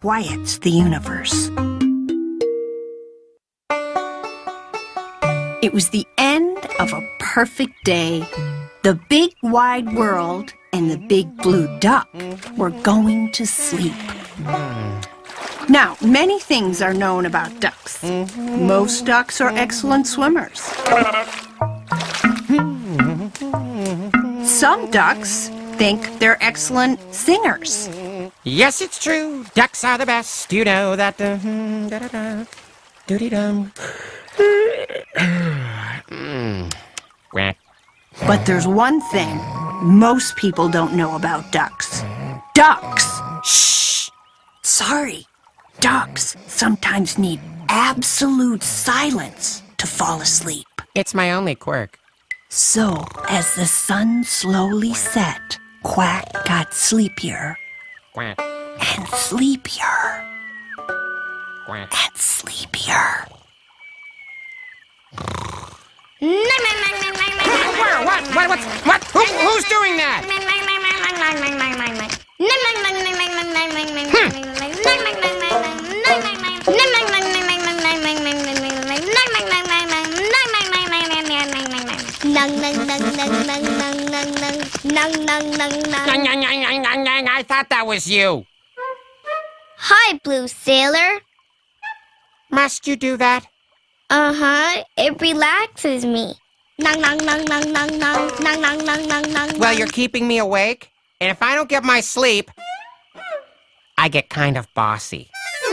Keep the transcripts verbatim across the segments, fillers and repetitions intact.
quiets the universe. It was the end of a perfect day. The big wide world and the big blue duck were going to sleep. Now, many things are known about ducks. Most ducks are excellent swimmers. Some ducks think they're excellent singers. Yes, it's true. Ducks are the best. You know that. Uh, da da da. Doody dum. Quack. But there's one thing most people don't know about ducks. Ducks! Shh! Sorry. Ducks sometimes need absolute silence to fall asleep. It's my only quirk. So, as the sun slowly set, Quack got sleepier. Quack. And sleepier. Quack. And sleepier. Where? What? What? What? What? Who, who's doing that? I thought that was you. Hi, Blue Sailor. Must you do that? Uh-huh. It relaxes me. Well, you're keeping me awake, and if I don't get my sleep, I get kind of bossy.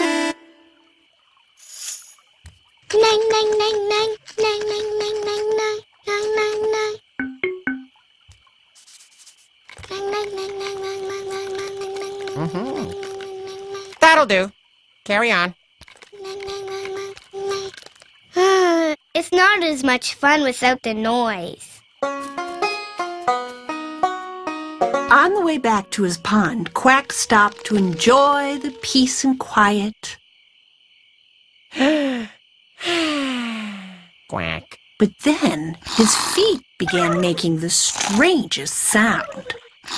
Mm-hmm. That'll do. Carry on. It's not as much fun without the noise. On the way back to his pond, Quack stopped to enjoy the peace and quiet. Quack. But then his feet began making the strangest sound.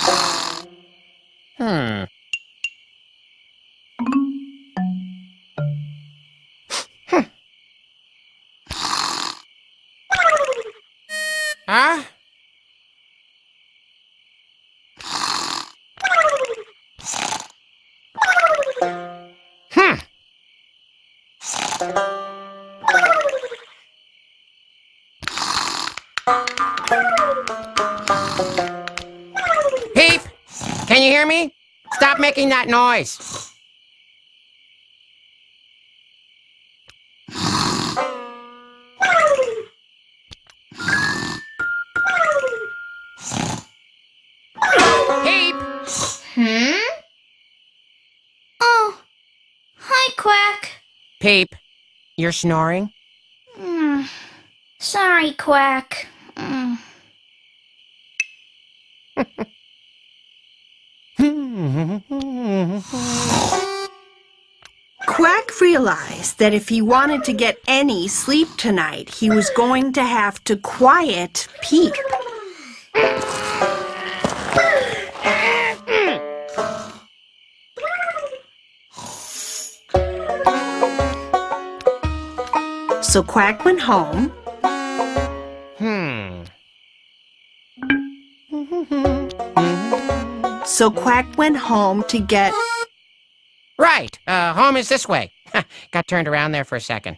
Hmm. Huh? Hmm. Peep, can you hear me? Stop making that noise. Peep! Hmm? Oh, hi, Quack. Peep, you're snoring? Mm. Sorry, Quack. Mm. Quack realized that if he wanted to get any sleep tonight, he was going to have to quiet Peep. So Quack went home. Hmm. So Quack went home to get... Right. Uh, home is this way. Got turned around there for a second.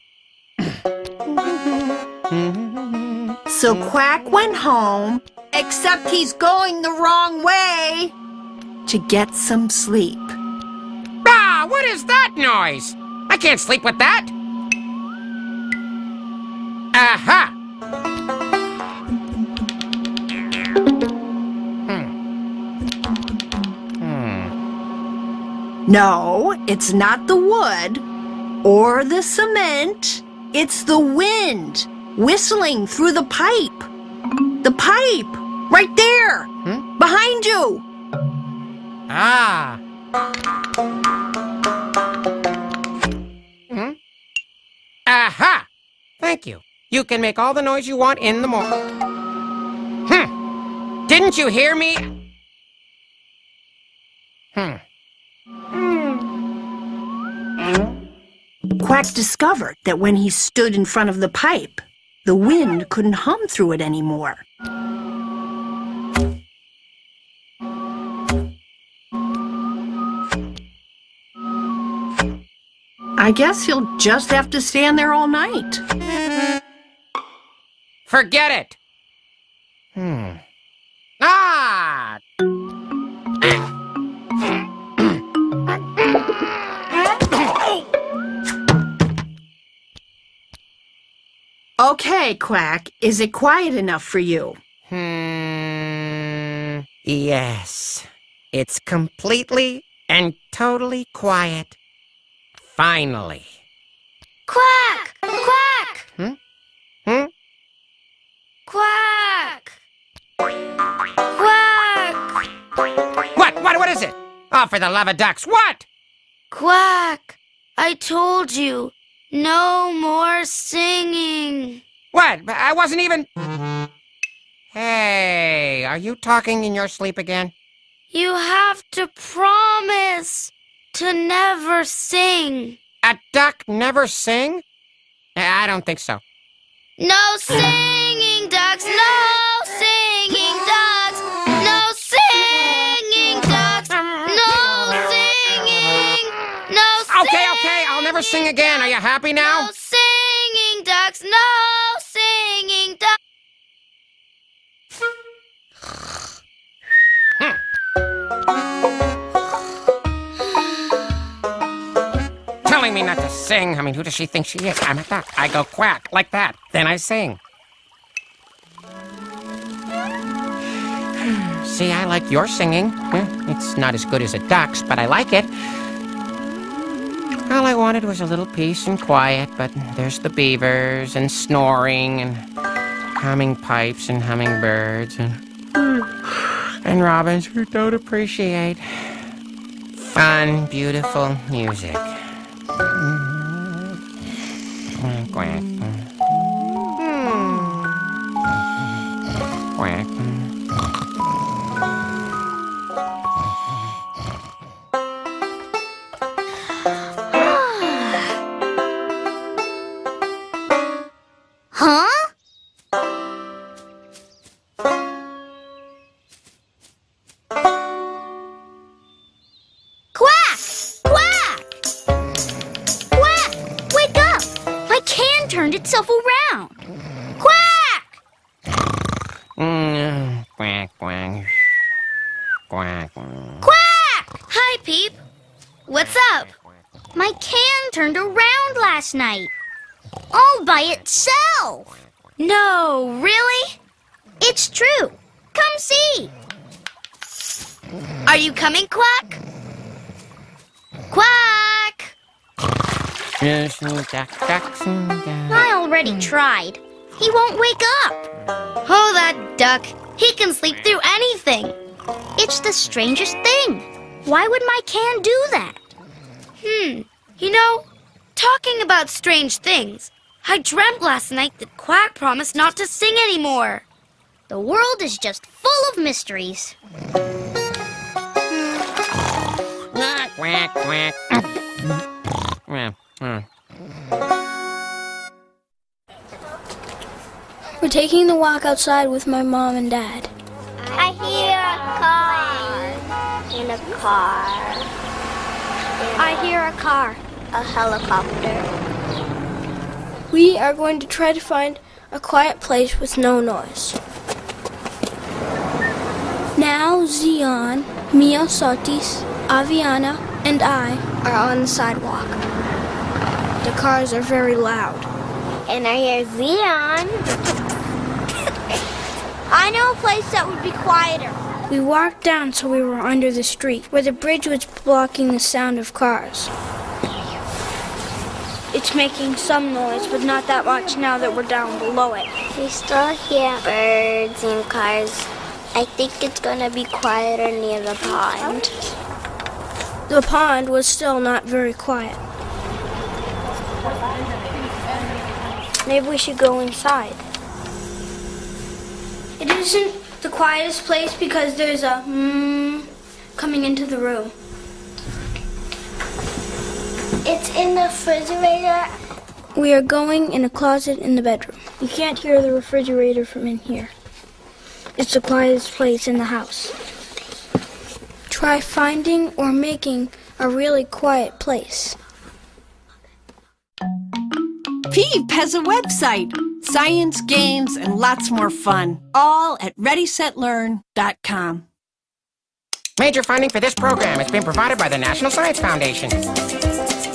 So Quack went home, except he's going the wrong way, to get some sleep. Ah, what is that noise? I can't sleep with that. Aha! Hmm. Hmm. No, it's not the wood or the cement. It's the wind whistling through the pipe. The pipe! Right there! Hmm? Behind you! Ah. Hmm? Aha! Thank you. You can make all the noise you want in the morning. Hmm. Didn't you hear me? Hmm. Quack discovered that when he stood in front of the pipe, the wind couldn't hum through it anymore. I guess he'll just have to stand there all night. Forget it! Hmm. Ah! Okay, Quack, is it quiet enough for you? Hmm. Yes. It's completely and totally quiet. Finally. Quack! Quack! Hmm? Hmm? Quack! Quack! What? What? What is it? Oh, for the love of ducks, what? Quack! I told you, no more singing. What? I wasn't even... Hey, are you talking in your sleep again? You have to promise to never sing. A duck never sing? I don't think so. No singing ducks, no singing ducks, no singing ducks, no singing, no singing. Okay, okay, I'll never sing again. Are you happy now? No singing ducks, no singing ducks. Telling me not to sing. I mean, who does she think she is? I'm a duck. I go quack, like that. Then I sing. See, I like your singing. It's not as good as a duck's, but I like it. All I wanted was a little peace and quiet, but there's the beavers and snoring and humming pipes and hummingbirds and, and robins who don't appreciate fun, beautiful music. Quack, quack. Quack. Huh? Quack! Quack! Quack! Wake up! My can turned itself around. Quack! Mm, quack, quack. Quack. Quack! Hi, Peep. What's up? My can turned around last night. All by itself. No, really? It's true. Come see. Are you coming, Quack? Quack! I already tried. He won't wake up. Oh, that duck. He can sleep through anything. It's the strangest thing. Why would my can do that? Hmm. You know, talking about strange things, I dreamt last night that Quack promised not to sing anymore. The world is just full of mysteries. Quack, quack. We're taking the walk outside with my mom and dad. I hear a car. In a car. I hear a car. A helicopter. We are going to try to find a quiet place with no noise. Now Zion, Mia Sotis, Aviana, and I are on the sidewalk. The cars are very loud. And I hear Zion. I know a place that would be quieter. We walked down till we were under the street, where the bridge was blocking the sound of cars. It's making some noise, but not that much now that we're down below it. We still hear birds and cars. I think it's gonna be quieter near the pond. The pond was still not very quiet. Maybe we should go inside. It isn't the quietest place because there's a mmm coming into the room. It's in the refrigerator. We are going in a closet in the bedroom. You can't hear the refrigerator from in here. It's the quietest place in the house. Try finding or making a really quiet place. Peep has a website. Science, games, and lots more fun. All at ready set learn dot com. Major funding for this program has been provided by the National Science Foundation.